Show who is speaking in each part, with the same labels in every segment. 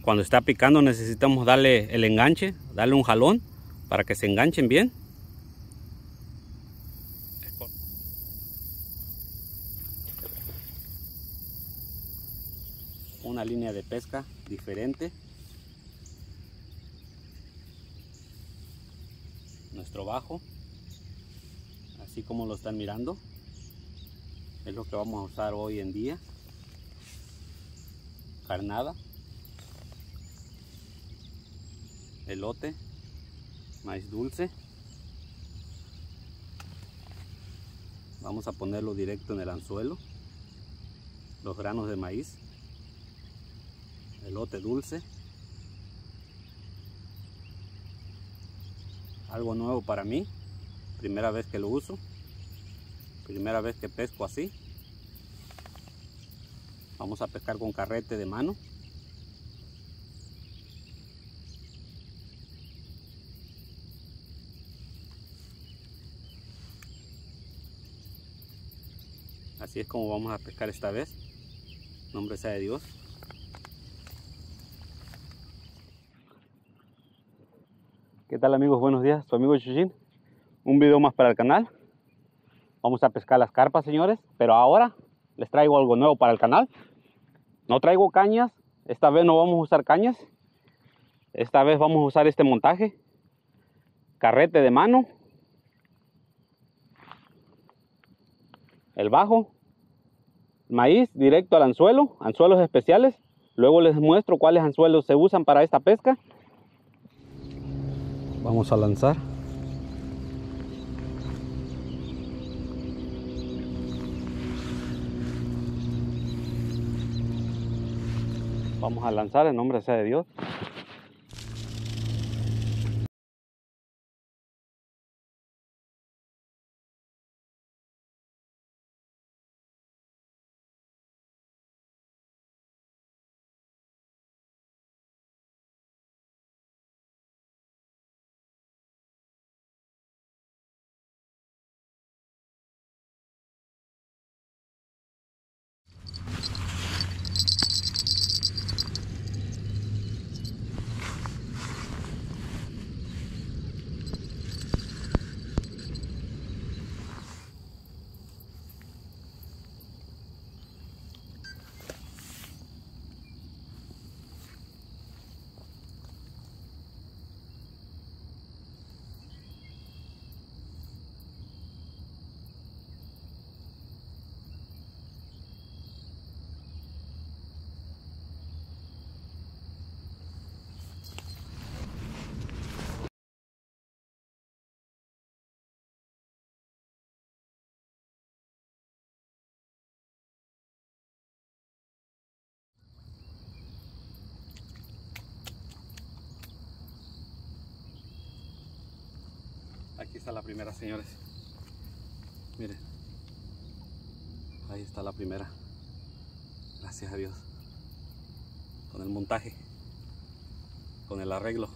Speaker 1: Cuando está picando necesitamos darle el enganche, darle un jalón para que se enganchen bien. Una línea de pesca diferente. Nuestro bajo, así como lo están mirando, es lo que vamos a usar hoy en día. Carnada, elote, maíz dulce. Vamos a ponerlo directo en el anzuelo. Los granos de maíz, elote dulce. Algo nuevo para mí, primera vez que lo uso, primera vez que pesco así. Vamos a pescar con carrete de mano. Así es como vamos a pescar esta vez. Nombre sea de Dios. ¿Qué tal, amigos? Buenos días, su amigo Chuchín. Un video más para el canal. Vamos a pescar las carpas, señores, pero ahora les traigo algo nuevo para el canal. No traigo cañas, esta vez no vamos a usar cañas. Esta vez vamos a usar este montaje. Carrete de mano. El bajo. Maíz directo al anzuelo, anzuelos especiales. Luego les muestro cuáles anzuelos se usan para esta pesca. Vamos a lanzar. Vamos a lanzar en nombre sea de Dios. Aquí está la primera, señores. Miren. Ahí está la primera. Gracias a Dios. Con el montaje. Con el arreglo.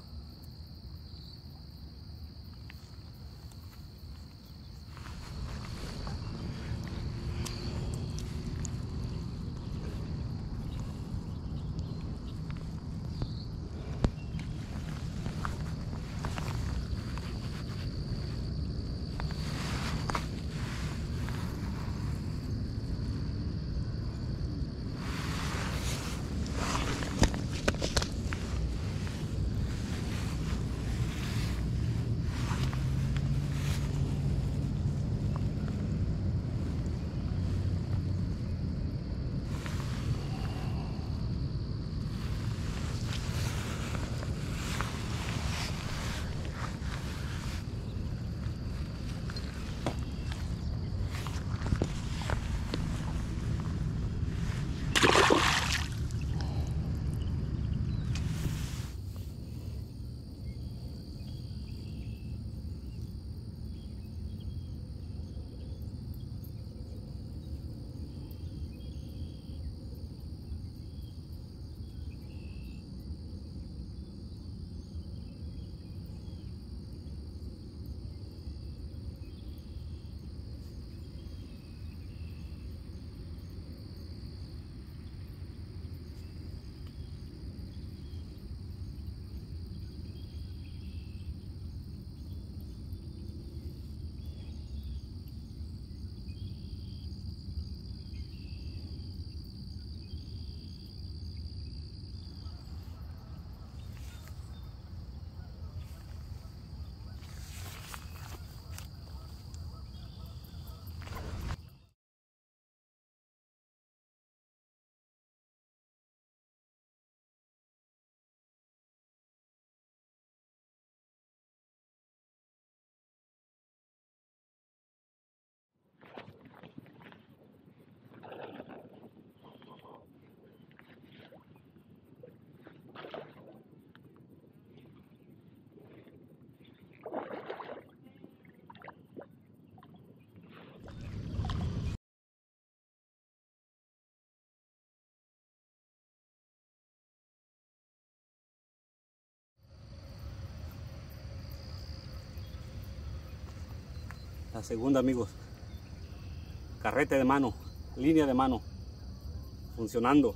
Speaker 1: La segunda, amigos. Carrete de mano, línea de mano, funcionando.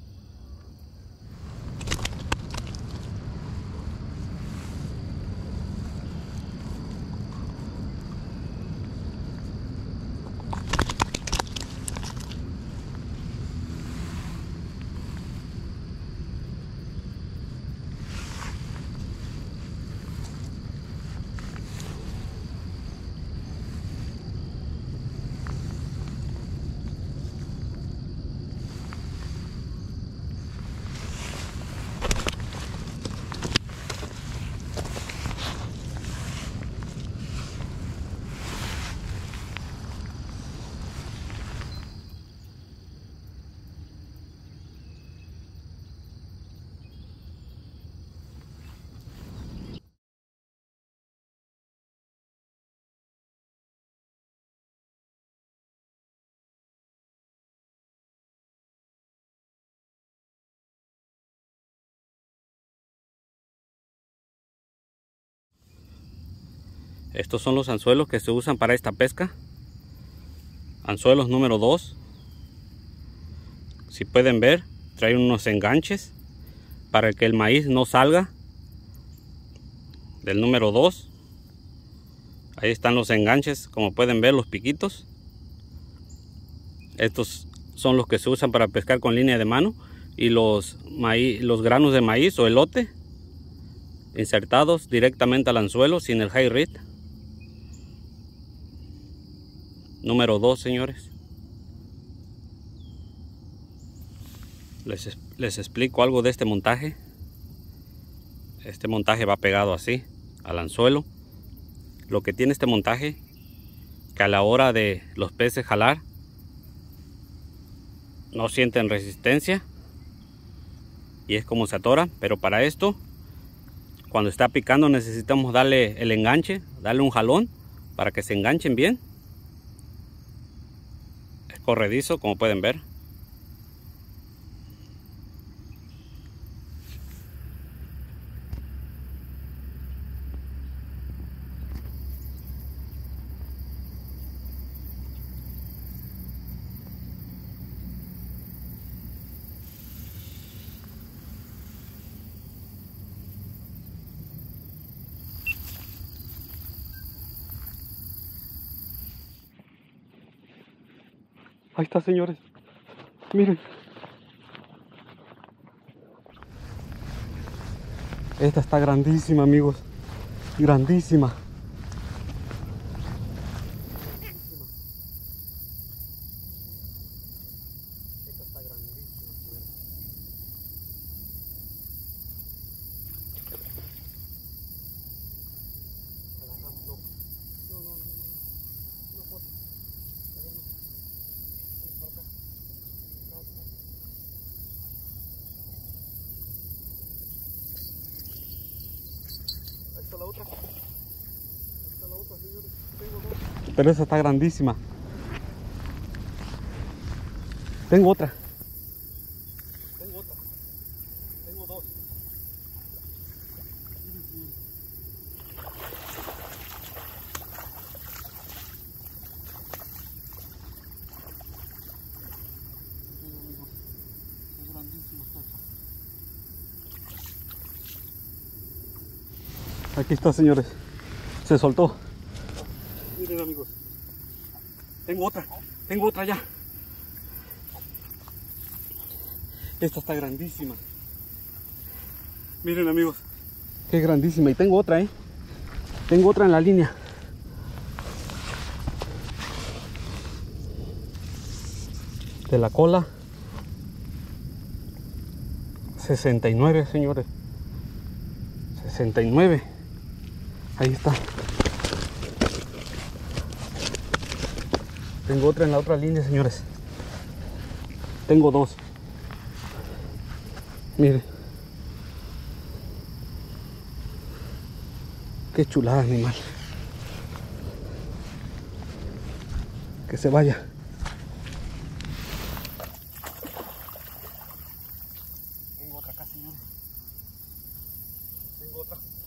Speaker 1: Estos son los anzuelos que se usan para esta pesca. Anzuelos número 2. Si pueden ver, traen unos enganches para que el maíz no salga del número 2. Ahí están los enganches, como pueden ver, los piquitos. Estos son los que se usan para pescar con línea de mano. Y los granos de maíz o elote insertados directamente al anzuelo sin el high reel. Número 2, señores. Les explico algo de este montaje. Este montaje va pegado así al anzuelo. Lo que tiene este montaje, que a la hora de los peces jalar no sienten resistencia y es como se atora. Pero para esto, cuando está picando, necesitamos darle el enganche, darle un jalón para que se enganchen bien. Es corredizo, como pueden ver. Ahí está, señores. Miren. Esta está grandísima, amigos. Grandísima. Esta está grandísima, señores. Agarramos, no. No puedo. Ahí está la otra. Ahí está la otra, señores. Tengo dos. Pero esa está grandísima. Tengo otra. Tengo otra. Tengo dos. Aquí está, señores. Se soltó. Miren, amigos. Tengo otra ya. Esta está grandísima. Miren, amigos. Qué grandísima. Y tengo otra, Tengo otra en la línea. De la cola. 69, señores. 69. Ahí está. Tengo otra en la otra línea, señores. Tengo dos. Miren. Qué chulada, animal. Que se vaya. Tengo otra acá, señores. Tengo otra.